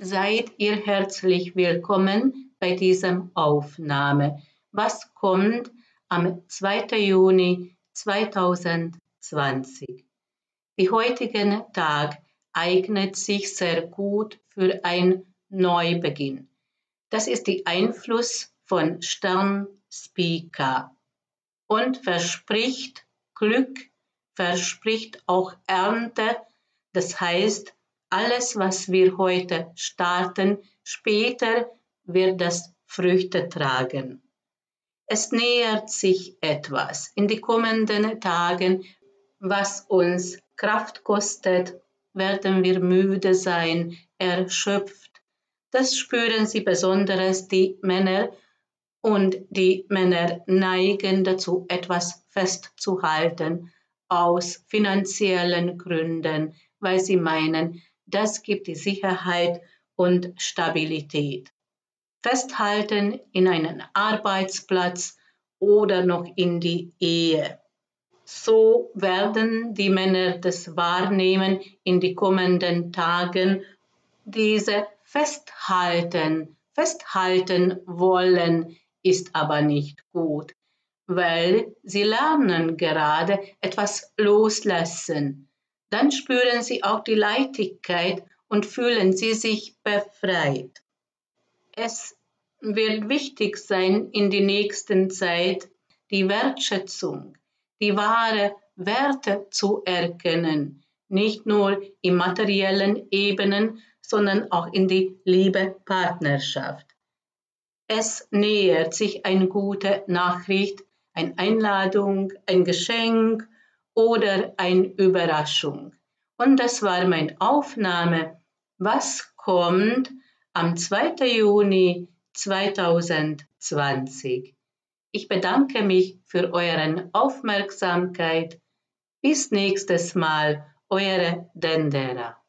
seid ihr herzlich willkommen bei dieser Aufnahme. Was kommt am 2. Juni 2020? Der heutige Tag eignet sich sehr gut für einen Neubeginn. Das ist der Einfluss von Stern Spica und verspricht Glück, verspricht auch Ernte. Das heißt, alles, was wir heute starten, später wird das Früchte tragen. Es nähert sich etwas in die kommenden Tagen, was uns Kraft kostet, werden wir müde sein, erschöpft. Das spüren sie besonders die Männer, und die Männer neigen dazu, etwas festzuhalten aus finanziellen Gründen, weil sie meinen, das gibt die Sicherheit und Stabilität. Festhalten in einen Arbeitsplatz oder noch in die Ehe. So werden die Männer das wahrnehmen in die kommenden Tagen, diese festhalten wollen, ist aber nicht gut, weil sie lernen gerade etwas loslassen. Dann spüren sie auch die Leichtigkeit und fühlen sie sich befreit. Es wird wichtig sein in der nächsten Zeit, die Wertschätzung, die wahre Werte zu erkennen, nicht nur in materiellen Ebenen, sondern auch in die Liebe-Partnerschaft. Es nähert sich eine gute Nachricht, eine Einladung, ein Geschenk oder eine Überraschung. Und das war meine Aufnahme. Was kommt am 2. Juni 2020? Ich bedanke mich für eure Aufmerksamkeit. Bis nächstes Mal, eure Dendera.